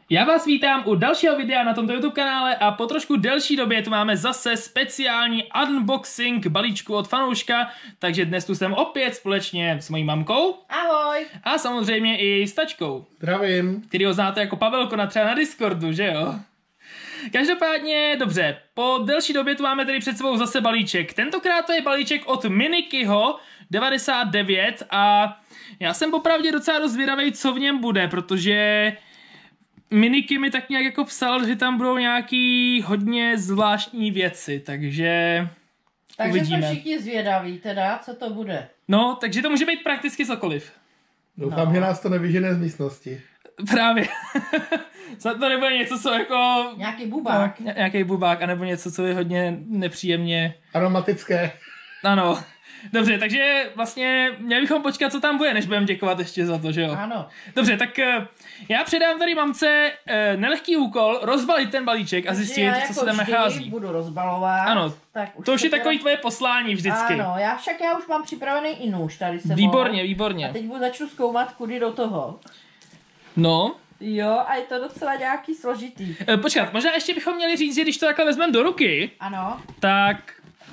Já vás vítám u dalšího videa na tomto YouTube kanále a po trošku delší době tu máme zase speciální unboxing balíčku od fanouška, takže dnes tu jsem opět společně s mojí mamkou. Ahoj. A samozřejmě i s tačkou. Zdravím. Který ho znáte jako Pavelko třeba na Discordu, že jo? Každopádně, dobře, po delší době tu máme tedy před sebou zase balíček. Tentokrát to je balíček od Minikyho 99 a já jsem popravdě docela dost zvědavej, co v něm bude, protože Miniky mi tak nějak jako psal, že tam budou nějaký hodně zvláštní věci, takže uvidíme. Jsme všichni zvědaví teda, co to bude. No, takže to může být prakticky cokoliv. Doufám, že nás to nevyžene z místnosti. Právě. Snad to nebude něco, co jako... Nějaký bubák. No, nějaký bubák, anebo něco, co je hodně nepříjemně... Aromatické. Ano. Dobře, takže vlastně měli bychom počkat, co tam bude, než budeme děkovat ještě za to, že jo? Ano. Dobře, tak já předám tady mamce nelehký úkol, rozbalit ten balíček a zjistit, co se tam nachází. Budu rozbalovat. Ano, tak to už je takový tvoje poslání vždycky. Ano, já už mám připravený i nůž tady sebou. Výborně, výborně. A teď začnu zkoumat, kudy do toho. No. Jo, a je to docela nějaký složitý. Počkat, možná ještě bychom měli říct, že když to takhle vezmeme do ruky, ano. tak...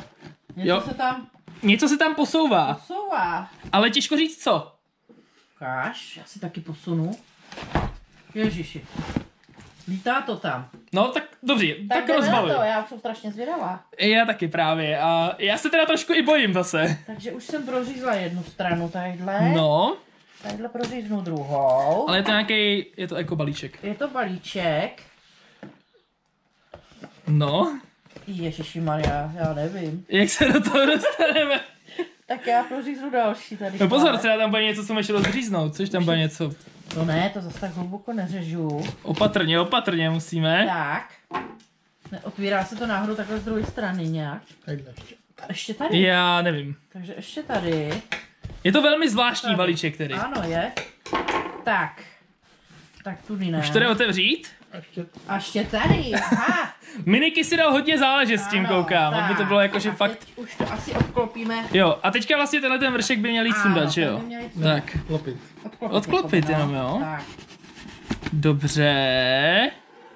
Něco se tam posouvá. Ale těžko říct co. Ukáž, já si taky posunu. Ježiši. Lítá to tam. No, tak dobře, tak rozbaluj. Já už jsem strašně zvědavá. Já taky právě a já se teda trošku i bojím zase. Takže už jsem prořízla jednu stranu tadyhle. No. Tadyhle proříznu druhou. Ale je to nějaký, je to jako balíček. Je to balíček. No. Ježišimarja, já nevím. Jak se do toho dostaneme? Tak já proříznu další tady. No pozor, třeba tam bude něco, co můžeš rozříznout, což tam bude něco. No ne, to zase tak hluboko neřežu. Opatrně musíme. Tak. Otvírá se to náhodou takhle z druhé strany nějak. Ještě tady? Já nevím. Takže ještě tady. Je to velmi zvláštní balíček tedy. Ano, je. Tak. Tak tudy ne. Už to jde otevřít? A ještě tady. Aha. Miniky si dal hodně záležet s tím, koukám, tak. aby to bylo jakože fakt... Už to asi odklopíme. Jo, a teďka vlastně tenhle ten vršek by měl jít sundat, že jo? Tak. Odklopit jenom, jo? Tak. Dobře.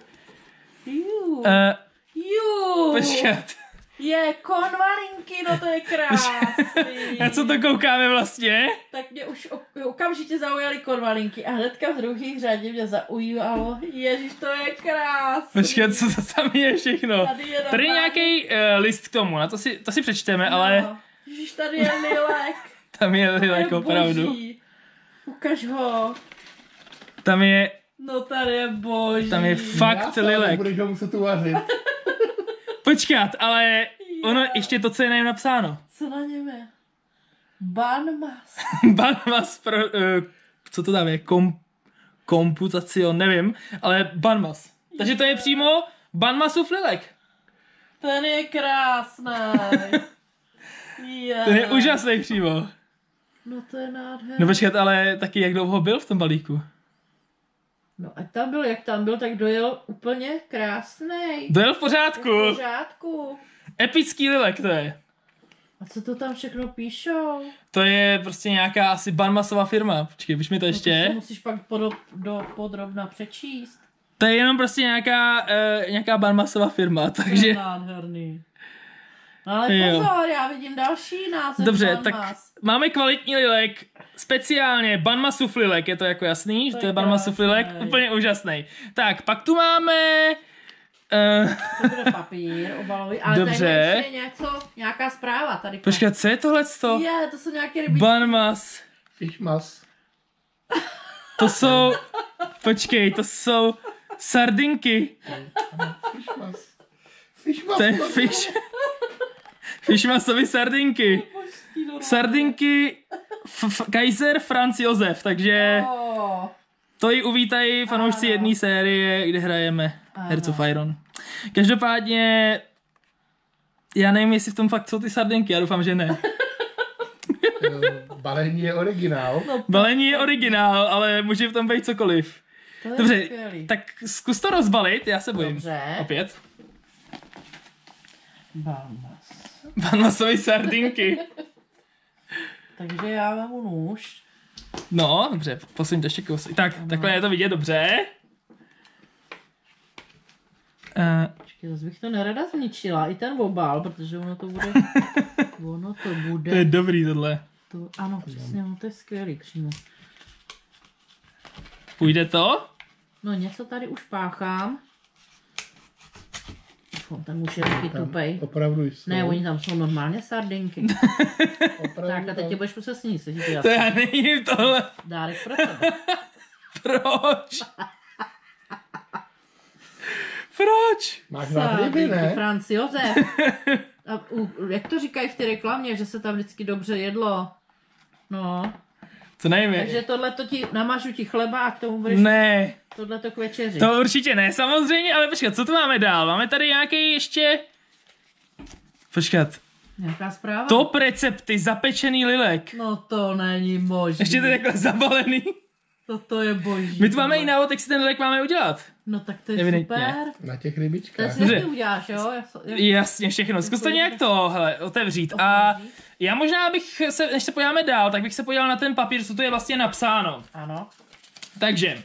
Počkat. Je, konvalinky, no to je krásný. Na co to koukáme vlastně? Tak mě už okamžitě zaujaly konvalinky a hnedka v druhé řadě mě zaujalo. Ježiš, to je krásný. Počkat, co to tam je všechno? Tady je nějaký list k tomu, na to si přečteme, ale... Ježiš, tady je lilek. Tam je lilek, opravdu. Ukaž ho. Tam je... No tady je boží. Tam je fakt lilek. Budeš ho muset uvařit. Počkat, ale ono ještě to, co je na něm napsáno. Co na něm je? Banmas. Banmas pro... co to tam je? Komputacion, nevím, ale Banmas. Takže to je přímo Banmasův lilek. Ten je krásný. Ten je úžasný přímo. No to je nádherný. No počkat, ale taky jak dlouho byl v tom balíku? No a tam byl, jak tam byl, tak dojel úplně krásnej. Dojel v pořádku. V pořádku. Epický lilek to je. A co to tam všechno píšou? To je prostě nějaká asi Banmasová firma. Počkej, píš mi to ještě. No to musíš pak podrobna přečíst. To je jenom prostě nějaká Banmasová firma, takže... To je nádherný. No ale pozor, já vidím další název. Dobře, Banmas. tak máme kvalitní lilek, speciálně Banmasův lilek, je to jako jasný, že to je Banmasův lilek, úplně úžasný. Tak, pak tu máme... To bude papír obalový, ale dobře. tady je něco, nějaká zpráva tady. Počkat, co je tohleto? To jsou nějaké rybičky. Banmas. Fišmas. To jsou... Počkej, to jsou sardinky. Fišmas. To je Fišmasovy sardinky. Sardinky Kaiser Franz Josef, takže to ji uvítají fanoušci jedné série, kde hrajeme Hearts of Iron. Každopádně já nevím, jestli v tom fakt jsou ty sardinky, já doufám, že ne. Balení je originál. Balení je originál, ale může v tom být cokoliv. Dobře, tak zkus to rozbalit, já se bojím. Dobře. Opět. Banmas. Banmasové sardinky. Takže já mám nůž. No, dobře, posuň to ještě kousek. Tak, takhle je to vidět dobře. Počkej, zase bych to nerada zničila, i ten obal, protože ono to bude, ono to bude. To je dobrý tohle. To, ano, přesně, no to je skvělý přímo. Půjde to? No něco tady už páchám. Ten už je taky tupej. Opravdu jsou. Ne, oni tam jsou normálně sardinky. Opravdu Tak a teď tě budeš muset sníst, je ti to To jasný. já nejím tohle. Dárek pro tebe. Proč? Proč? Máš rád ryby, ne? Franz Josef. A jak to říkají v té reklamě, že se tam vždycky dobře jedlo. No. To nevím. Takže tohle to ti, namažu ti chleba a k tomu budeš Ne. tohle to k večeři. To určitě ne, samozřejmě, ale počkat, co tu máme dál? Máme tady nějaký ještě... Počkat. Nějaká zpráva? Top recepty, zapečený lilek. No to není možné. Ještě to je takhle zabalený. To je boží. My tu máme i návod, jak si ten lilek máme udělat. No tak to je Evidentně. super. Na těch To rybičkách. si Dobře. taky uděláš, jo? Jasně, všechno. Zkus to nějak to, hele, otevřít. A já možná bych se, než se podíváme dál, tak bych se podíval na ten papír, co tu je vlastně napsáno. Ano. Takže,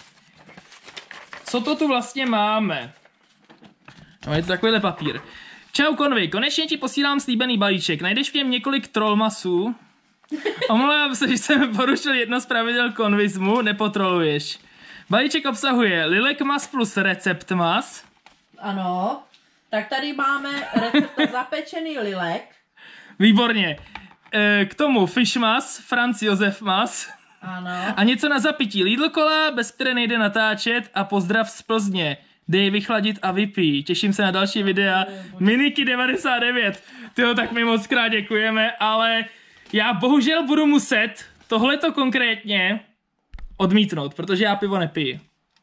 co to tu vlastně máme? No, je to takovýhle papír. Čau Konvi, konečně ti posílám slíbený balíček. Najdeš v něm několik trollmasů. Omlouvám se, že jsem porušil jedno z pravidel konvizmu, nepotroluješ. Balíček obsahuje lilek mas plus recept mas. Ano. Tak tady máme recept na zapečený lilek. Výborně. K tomu fish mas, Franz Josef mas. Ano. A něco na zapití. Lidl kola, bez které nejde natáčet a pozdrav z Plzně. Dej vychladit a vypij. Těším se na další videa. Miniky 99. Tyjo, tak my moc krát děkujeme, ale já bohužel budu muset tohleto konkrétně odmítnout, protože já pivo nepiju.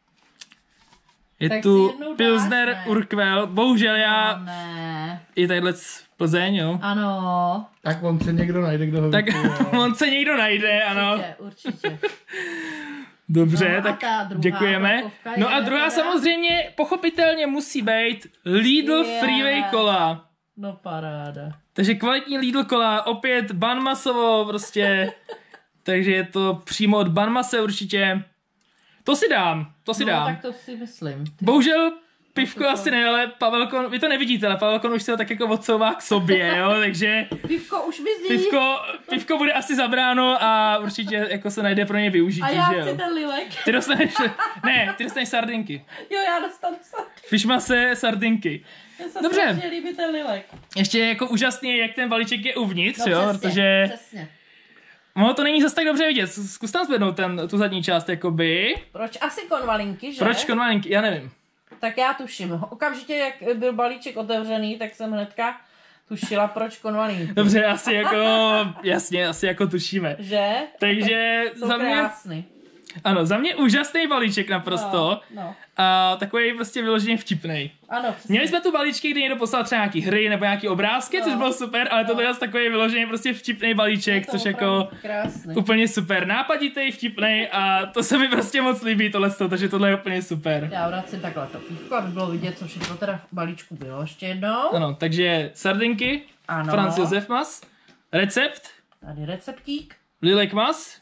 Je Tak tu si jednou dáš, Pilsner ne? Urquell. Bohužel já... Ne. Je tadyhle z Plzeň, jo. Ano. Tak on se někdo najde, kdo ho Tak vypije. on se někdo najde, ano. Určitě. Dobře, No a tak ta druhá děkujeme. takovka No a je druhá teda? samozřejmě pochopitelně musí být Lidl Je. Freeway Cola. No paráda. Takže kvalitní Lidl Cola, opět banmasovo prostě. Takže je to přímo od banmase určitě. To si dám. No tak to si myslím. Bohužel pivko asi ne, ale Pavelko, vy to nevidíte, ale Pavelko už se ho tak jako odsouvá k sobě, jo, takže Pivko už mizí. pivko bude asi zabráno a určitě jako se najde pro ně využití, A já že chci jo. ten lilek. Ty dostaneš sardinky. Jo, já dostanu se. Fišmase, sardinky. Mně se Dobře. strašně líbí ten lilek. Ještě jako úžasně, jak ten balíček je uvnitř, No, jo, přesně, protože přesně. ono to není zase tak dobře vidět. Zkus tam zvednout tu zadní část, jakoby. Proč asi konvalinky, že? Proč konvalinky? Já nevím. Tak já tuším. Okamžitě, jak byl balíček otevřený, tak jsem hnedka tušila, proč konvalinky. Dobře, asi jako, jasně, asi jako tušíme. Že? Takže Jsou za mě, krásný. ano, za mě úžasný balíček naprosto. No. A takový prostě vyloženě vtipnej. Ano, přesně. Měli jsme tu balíčky, kdy někdo poslal třeba nějaký hry nebo nějaký obrázky, což bylo super, ale tohle je takový vyloženě prostě vtipný balíček, to což opravdu jako krásný. úplně super. Nápaditej, vtipnej a to se mi prostě moc líbí tohleto, takže tohle je úplně super. Já vracím takhle to pívko, aby bylo vidět, co všechno teda v balíčku bylo ještě jednou. Ano, takže sardinky, Ano. Franz Josef mas, recept, Tady receptík. lilek mas,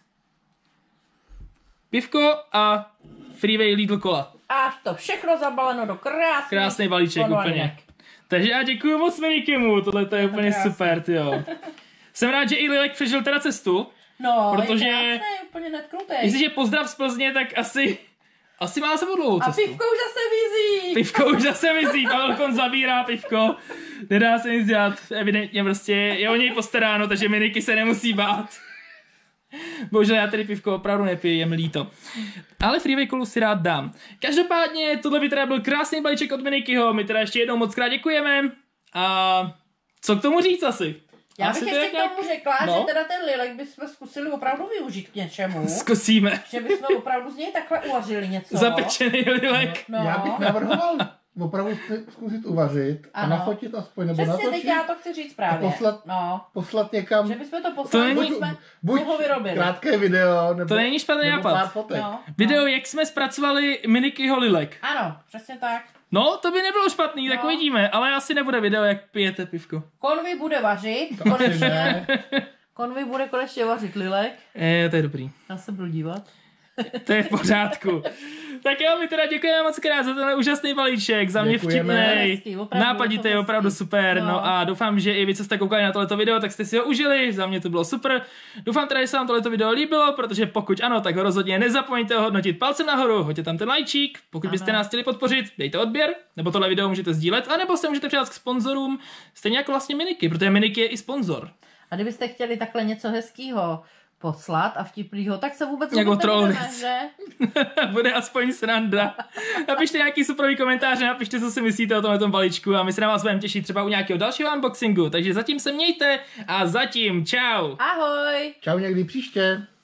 pivko a Freeway Lidl Cola. A to všechno zabaleno do krásných Krásný balíček konvalinek. úplně. Takže já děkuju moc Minikimu, tohle to je úplně krásný. super, tyjo. Jsem rád, že i Lilek přežil teda cestu. No, Protože- je krásný, úplně netknutej. Jestliže pozdrav z Plzně, tak asi má sebou dlouhou A cestu. pivko už zase vizí. Pivko už zase mizí, Pavelkon zabírá pivko, nedá se nic dělat, evidentně prostě je o něj postaráno, takže Miniky se nemusí bát. Bohužel já tady pivko opravdu nepiju, je mi líto. Ale Freeway Colu si rád dám. Každopádně tohle by teda byl krásný balíček od Minikyho, my teda ještě jednou moc krát děkujeme. A co k tomu říct asi? Já Asi bych to ještě jak k tomu řekla, No. že teda ten lilek bychom zkusili opravdu využít k něčemu. Zkusíme. Že bychom opravdu z něj takhle uvařili něco. Zapečený lilek. No. Já bych navrhoval opravdu zkusit uvařit a Ano. nafotit aspoň, nebo Přesně, teď natočit já to chci říct právě. A poslat- No. poslat někam Že bychom to To poslali, není- buď jsme buď ho vyrobili. krátké video, nebo, To není špatný nebo nápad. pár fotek. No. Video, jak jsme zpracovali Minikyho lilek. Ano, přesně tak. No, to by nebylo špatný, tak No. uvidíme, ale asi nebude video, jak pijete pivko. Konvi bude vařit, To asi konečně. ne. Konvi bude konečně vařit lilek. To je dobrý. Já se budu dívat. To je v pořádku. Tak jo, my teda děkujeme moc krát za tenhle úžasný balíček, za mě Děkujeme. vtipnej, Hezký, opravdu, nápaditý, je to opravdu hezký. super, no No. a doufám, že i vy, co jste koukali na tohleto video, tak jste si ho užili, za mě to bylo super. Doufám teda, že se vám tohleto video líbilo, protože pokud ano, tak ho rozhodně nezapomeňte ho hodnotit palcem nahoru, hoďte tam ten lajčík, pokud byste nás chtěli podpořit, dejte odběr, nebo tohle video můžete sdílet, anebo se můžete přidat k sponzorům, stejně jako vlastně Miniky, protože Miniky je i sponzor. A kdybyste chtěli takhle něco hezkýho poslat a vtipnýho, tak se vůbec Jako vůbec nebudeme, trollic. že? Bude aspoň sranda. Napište nějaký superový komentář, napište, co si myslíte o tomhle balíčku a my se na vás budeme těšit třeba u nějakého dalšího unboxingu. Takže zatím se mějte a zatím čau. Ahoj! Čau někdy příště.